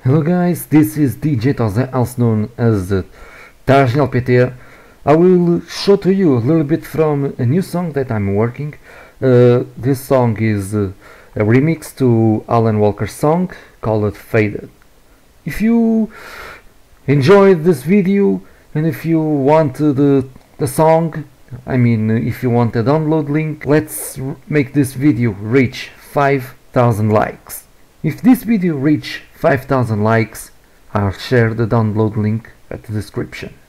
Hello guys, this is Dj.Tozé, also known as PT. I will show to you a little bit from a new song that I'm working. This song is a remix to Alan Walker's song called Faded. If you enjoyed this video and if you want the song, if you want a download link, let's make this video reach 5,000 likes. If this video reach 5,000 likes, I'll share the download link at the description.